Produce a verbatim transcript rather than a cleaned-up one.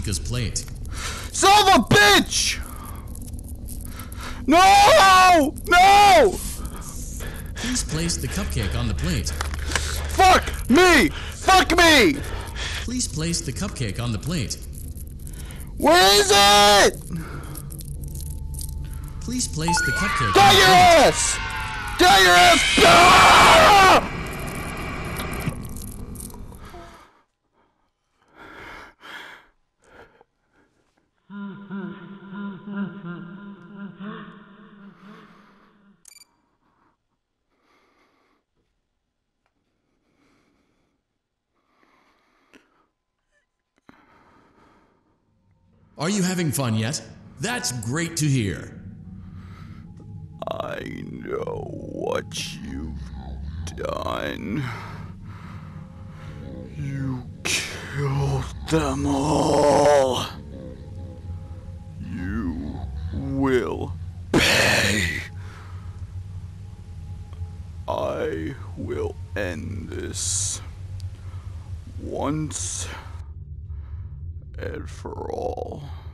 Mika's plate. Son of a bitch! No! No! Please place the cupcake on the plate. Fuck me! Fuck me! Please place the cupcake on the plate. Where is it? Please place the cupcake Get on the your plate. ass! Get your ass! Ah! Are you having fun yet? That's great to hear. I know what you've done. You killed them all. You will pay. I will end this once and for all.